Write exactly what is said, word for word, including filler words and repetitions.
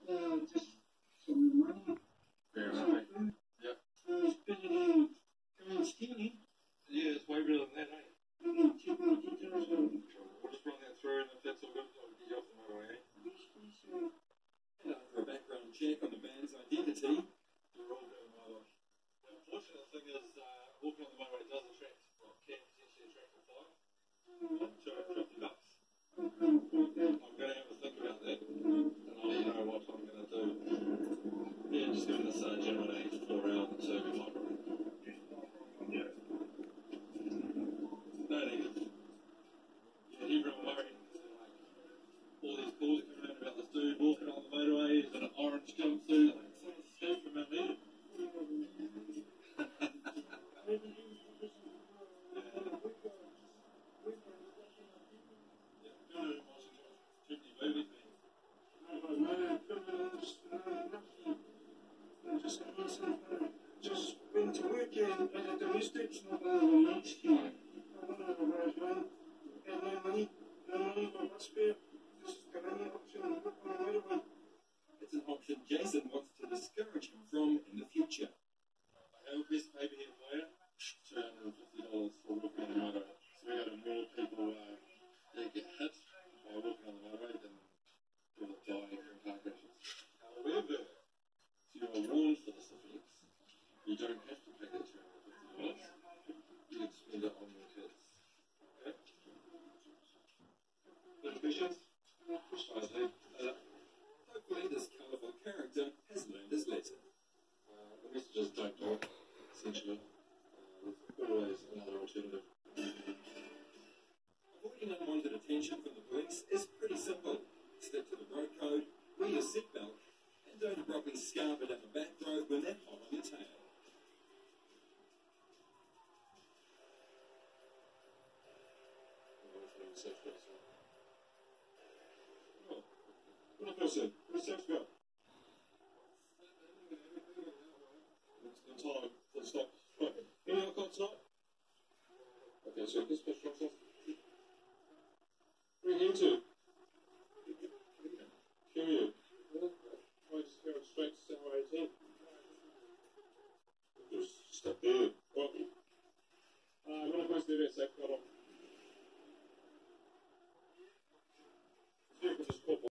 Uh, just some money. Fair enough. Yep. Uh, it's better than going stealing. Yeah, it's way better than that, eh? I'm going to take my details out. We'll just run that through, and if that's all good, I'll get you off the motorway, eh? Yes, please, sir. And after a background check on the man's identity, You're all good, my lord. The unfortunate thing is, uh, walking on the motorway does attract, well, can potentially attract a fine. Like two hundred fifty bucks. I'm going to put that. I'm going to have a think about that, and I'll let you know what I'm going to do. Yeah, just give this uh, gentleman a H four hour and serve him like yeah. No needed. Yeah, everyone worried. All these calls are coming out about this dude walking on the motorways in an orange jumpsuit. Like, someone's escaped from out there. Just went to work in a domestics, not on the night team. I don't know where I was going. Got no money, no money, got what's spare. This is the only option, work on the motorway. it's an option Jason wants to discourage him from in the future. I have a piece of paper here for you. two hundred fifty dollars for walking on the motorway. So we got more people uh, that get hit by walking on the motorway than people that die from car crashes. However, if you are warned for this offence, you don't have to pay that two hundred fifty dollars. You can spend it on your kids. Okay? Any questions? I see. Uh, Hopefully this colourful character has learned his lesson. uh, the messages don't talk, essentially. Uh, there's always another alternative. Avoiding unwanted attention from the police is pretty simple. Stick to the road code, wear your seatbelt, and don't abruptly scamper down the back road when they're hot on your tail. What person? Where's the go? It's time. Full stop. Right. Any other cops tonight? Okay, so this special officer. Bring him to.